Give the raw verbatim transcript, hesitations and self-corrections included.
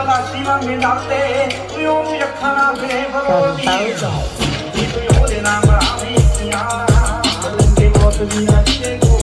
ਤਲਾਸ਼ੀ ਮੰਗੇ ਦਾਤੇ ਤੂੰ ਉਹਨੂੰ ਅੱਖਾਂ ਨਾਲ ਫਿਰੇ ਫਰੋਦੀ ਤੂੰ ਉਹਦੇ ਨਾਲ ਬਣਾਵੇਂ ਅੱਖੀਆਂ ਲੰਗੇ ਬਹੁਤ ਦੀਆਂ